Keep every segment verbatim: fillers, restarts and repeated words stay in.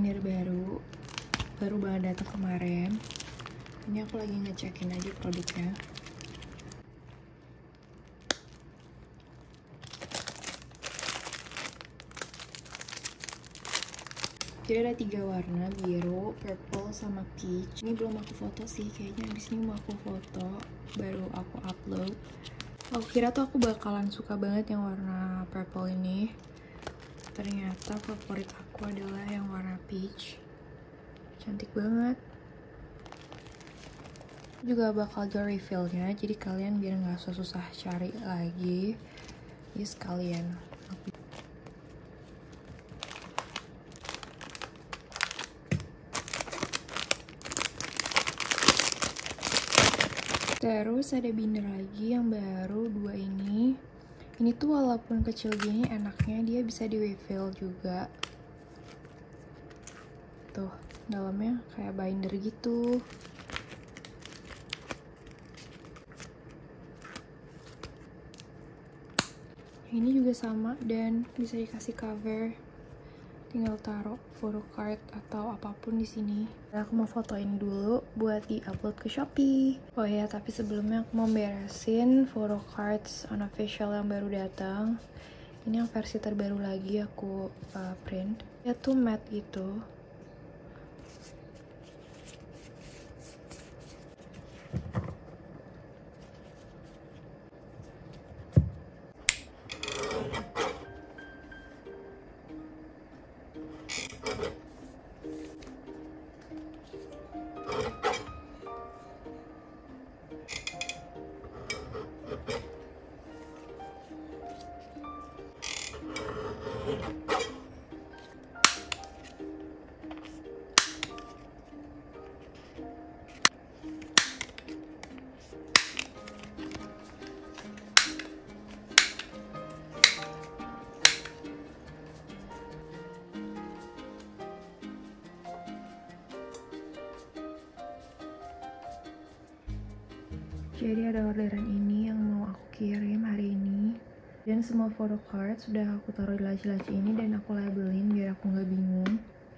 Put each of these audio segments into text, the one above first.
binder baru, baru banget datang kemarin. Ini aku lagi ngecekin aja produknya. Jadi ada tiga warna, biru, purple, sama peach. Ini belum aku foto sih, kayaknya di sini mau aku foto, baru aku upload. Aku kira tuh aku bakalan suka banget yang warna purple ini. Ternyata favorit aku adalah yang warna peach. Cantik banget. Juga bakal jual refillnya, jadi kalian biar nggak susah cari lagi. Jadi sekalian. Terus ada binder lagi yang baru, dua ini. Ini tuh walaupun kecil gini, enaknya dia bisa di refill juga. Tuh, dalamnya kayak binder gitu. Ini juga sama dan bisa dikasih cover. Tinggal taruh photo card atau apapun di sini. Nah, aku mau fotoin dulu buat di-upload ke Shopee. Oh ya, tapi sebelumnya aku mau beresin photo cards unofficial yang baru datang. Ini yang versi terbaru lagi aku uh, print. Ya tuh matte gitu. Jadi ada orderan ini yang mau aku kirim hari ini. Dan semua photo card sudah aku taruh di laci-laci ini dan aku labelin biar aku nggak bingung.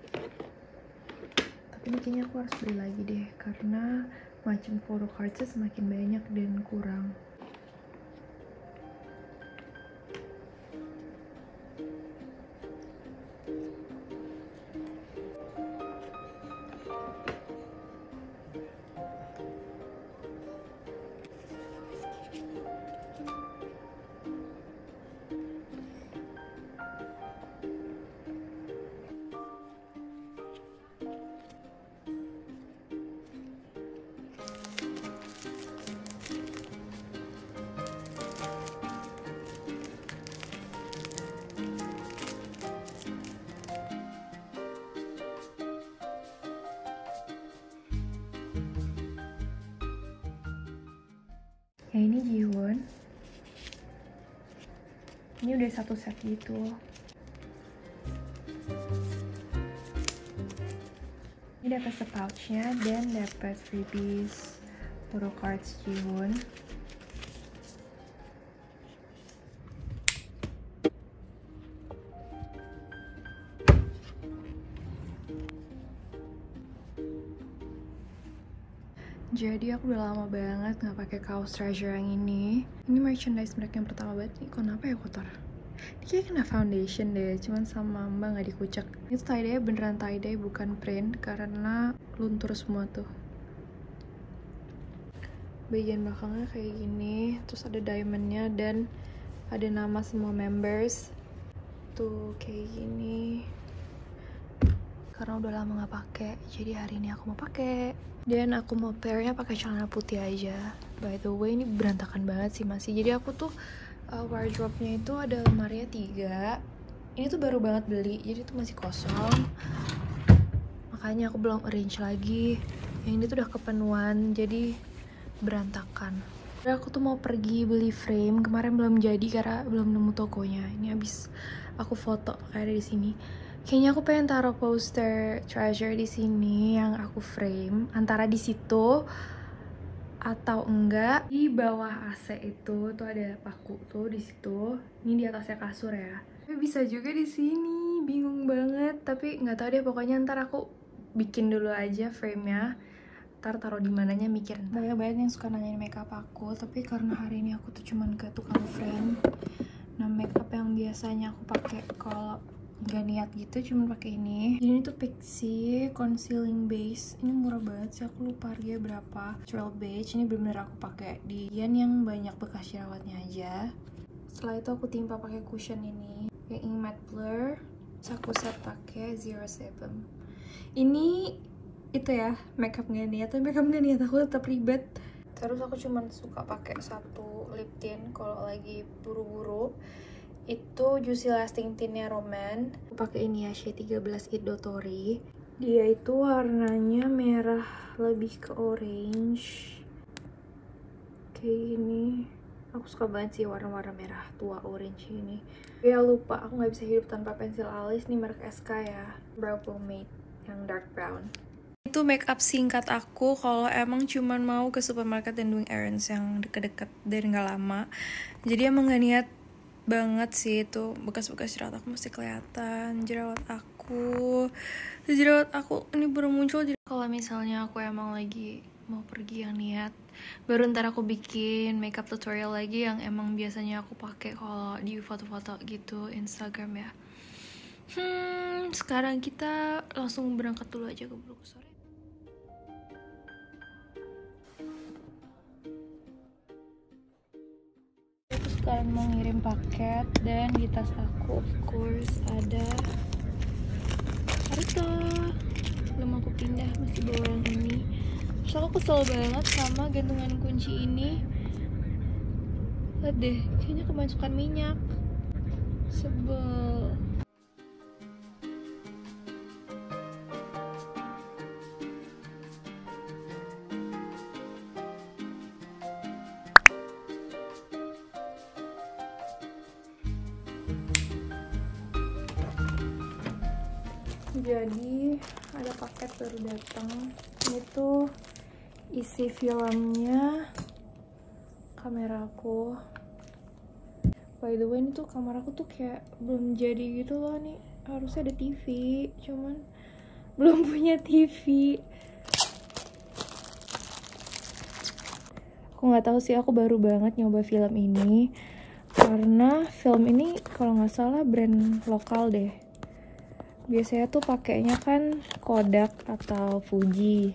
Tapi ini kayaknya aku harus beli lagi deh, karena macam photo cardsnya semakin banyak dan kurang. Ya ini Jiwon. Ini udah satu set gitu. Ini dapat sepouchnya dan dapat freebies photo cards Jiwon. Jadi aku udah lama banget nggak pakai kaos Treasure yang ini. Ini merchandise mereka yang pertama banget nih. Kenapa ya kotor? Ini kayak kena foundation deh, cuman sama mbak nggak dikucek. Ini tie-dye beneran tie-dye bukan print karena luntur semua tuh. Bagian belakangnya kayak gini, terus ada diamondnya dan ada nama semua members. Tuh kayak gini. Karena udah lama nggak pakai, jadi hari ini aku mau pakai. Dan aku mau pairnya pakai celana putih aja. By the way, ini berantakan banget sih masih. Jadi aku tuh uh, wardrobe-nya itu ada lemarinya tiga. Ini tuh baru banget beli, jadi tuh masih kosong. Makanya aku belum arrange lagi. Yang ini tuh udah kepenuhan, jadi berantakan. Dan aku tuh mau pergi beli frame, kemarin belum jadi karena belum nemu tokonya. Ini habis aku foto kayak ada di sini. Kayaknya aku pengen taruh poster Treasure di sini yang aku frame, antara di situ atau enggak di bawah A C itu tuh ada paku tuh di situ. Ini di atasnya kasur ya. Tapi bisa juga di sini, bingung banget, tapi nggak tahu deh, pokoknya ntar aku bikin dulu aja frame-nya, ntar taruh di mananya mikir. Banyak banget yang suka nanyain makeup aku, tapi karena hari ini aku tuh cuman ke tukang frame. Nah, makeup yang biasanya aku pakai kalau nggak niat gitu cuman pakai ini. Ini tuh Pixi concealing base. Ini murah banget sih, aku lupa harganya berapa. Trail beige. Ini bener-bener aku pakai di Yan yang banyak bekas jerawatnya aja. Setelah itu aku timpa pakai cushion ini yang ink matte blur. Terus aku set pakai zero sebum. Ini itu ya, makeup nggak niat, tapi makeup nggak niat aku tetap ribet. Terus aku cuman suka pakai satu lip tint kalau lagi buru-buru. Itu Juicy Lasting Tintnya Roman. Aku pakai ini ya, shade tiga belas It Dotori. Dia itu warnanya merah lebih ke orange. Kayak gini. Aku suka banget sih warna-warna merah tua orange ini. Ya lupa, aku nggak bisa hidup tanpa pensil alis. Nih merek S K ya, Brow Pomade yang dark brown. Itu makeup singkat aku kalau emang cuman mau ke supermarket dan doing errands yang deket-deket dan nggak lama. Jadi emang nggak niat banget sih, itu bekas-bekas jerawat aku mesti kelihatan. Jerawat aku jerawat aku ini baru muncul. Jadi kalau misalnya aku emang lagi mau pergi yang niat, baru ntar aku bikin makeup tutorial lagi yang emang biasanya aku pakai kalau di foto-foto gitu Instagram ya. Hmm, sekarang kita langsung berangkat dulu aja ke Bulu sore. Sekarang mau ngirim paket dan di tas aku of course ada harta. Belum aku pindah, masih bawa yang ini. Terus aku kesel banget sama gantungan kunci ini. Lihat deh, kayaknya kemasukan minyak. Sebel. Jadi ada paket baru datang. Ini tuh isi filmnya kameraku. By the way, ini tuh kameraku tuh kayak belum jadi gitu loh nih. Harusnya ada T V, cuman belum punya T V. Aku nggak tahu sih, aku baru banget nyoba film ini karena film ini kalau nggak salah brand lokal deh. Biasanya tuh pakainya kan Kodak atau Fuji.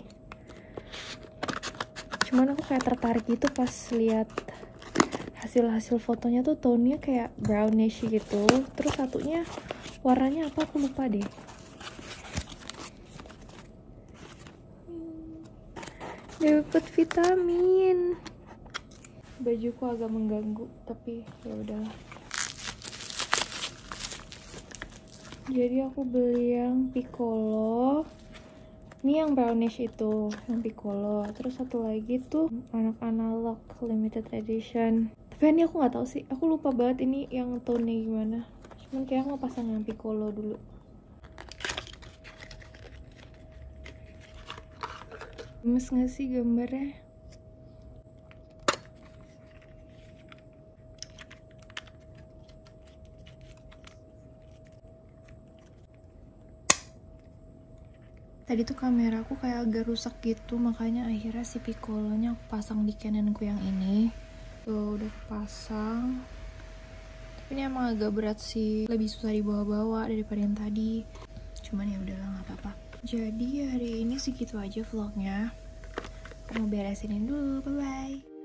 Cuman aku kayak tertarik gitu pas lihat hasil-hasil fotonya tuh tone-nya kayak brownish gitu. Terus satunya warnanya apa aku lupa deh. Dapat vitamin. Bajuku agak mengganggu, tapi ya udahlah. Jadi aku beli yang Piccolo. Ini yang brownish itu, yang Piccolo. Terus satu lagi tuh anak analog limited edition. Tapi ini aku nggak tahu sih, aku lupa banget ini yang tone-nya gimana. Cuman kayak aku mau pasang yang Piccolo dulu. Gemes nggak sih gambarnya? Tadi tuh kameraku kayak agak rusak gitu, makanya akhirnya si Piccolo-nya aku pasang di Canonku yang ini. Tuh udah pasang. Tapi ini emang agak berat sih, lebih susah dibawa-bawa daripada yang tadi. Cuman ya udahlah, nggak apa-apa. Jadi hari ini segitu aja vlognya. Aku mau beresin dulu, bye bye.